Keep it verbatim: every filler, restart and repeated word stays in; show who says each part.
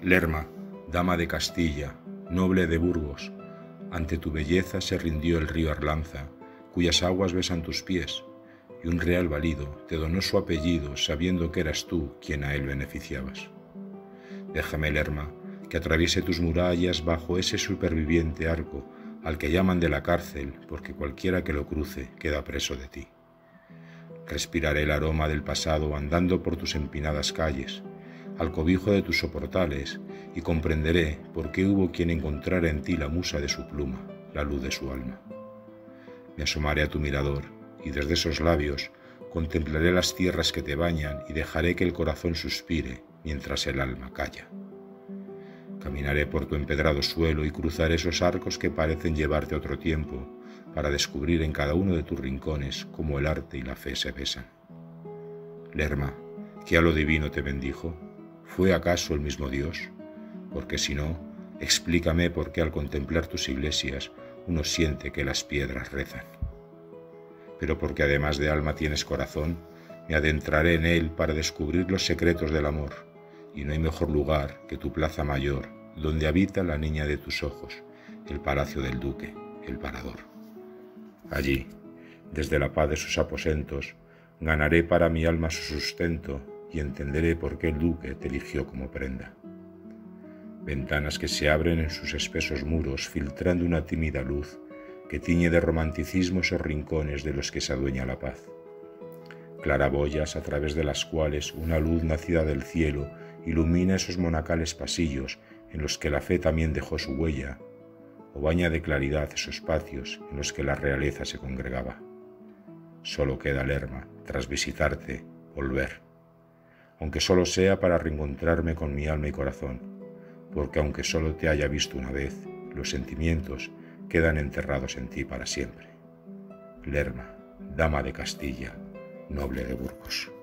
Speaker 1: Lerma, dama de Castilla, noble de Burgos, ante tu belleza se rindió el río Arlanza, cuyas aguas besan tus pies, y un real valido te donó su apellido sabiendo que eras tú quien a él beneficiabas. Déjame, Lerma, que atraviese tus murallas bajo ese superviviente arco al que llaman de la cárcel, porque cualquiera que lo cruce queda preso de ti. Respiraré el aroma del pasado andando por tus empinadas calles, al cobijo de tus soportales, y comprenderé por qué hubo quien encontrara en ti la musa de su pluma, la luz de su alma. Me asomaré a tu mirador, y desde esos labios contemplaré las tierras que te bañan y dejaré que el corazón suspire mientras el alma calla. Caminaré por tu empedrado suelo y cruzaré esos arcos que parecen llevarte a otro tiempo, para descubrir en cada uno de tus rincones cómo el arte y la fe se besan. Lerma, ¿qué a lo divino te bendijo? ¿Fue acaso el mismo Dios? Porque si no, explícame por qué al contemplar tus iglesias uno siente que las piedras rezan. Pero porque además de alma tienes corazón, me adentraré en él para descubrir los secretos del amor, y no hay mejor lugar que tu plaza mayor, donde habita la niña de tus ojos, el palacio del duque, el parador. Allí, desde la paz de sus aposentos, ganaré para mi alma su sustento y entenderé por qué el duque te eligió como prenda. Ventanas que se abren en sus espesos muros, filtrando una tímida luz que tiñe de romanticismo esos rincones de los que se adueña la paz. Claraboyas a través de las cuales una luz nacida del cielo ilumina esos monacales pasillos en los que la fe también dejó su huella, o baña de claridad esos patios en los que la realeza se congregaba. Solo queda, Lerma, tras visitarte, volver, aunque solo sea para reencontrarme con mi alma y corazón, porque aunque solo te haya visto una vez, los sentimientos quedan enterrados en ti para siempre. Lerma, dama de Castilla, noble de Burgos.